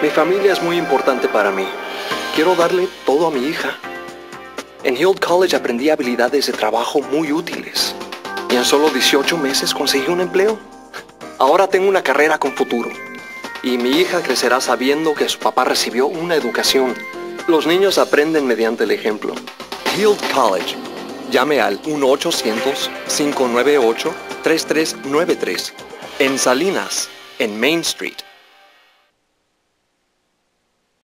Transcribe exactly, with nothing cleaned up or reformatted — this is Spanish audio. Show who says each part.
Speaker 1: Mi familia es muy importante para mí. Quiero darle todo a mi hija. En Heald College aprendí habilidades de trabajo muy útiles. Y en solo dieciocho meses conseguí un empleo. Ahora tengo una carrera con futuro. Y mi hija crecerá sabiendo que su papá recibió una educación. Los niños aprenden mediante el ejemplo. Heald College. Llame al uno ochocientos, cinco nueve ocho, tres tres nueve tres. En Salinas, en Main Street.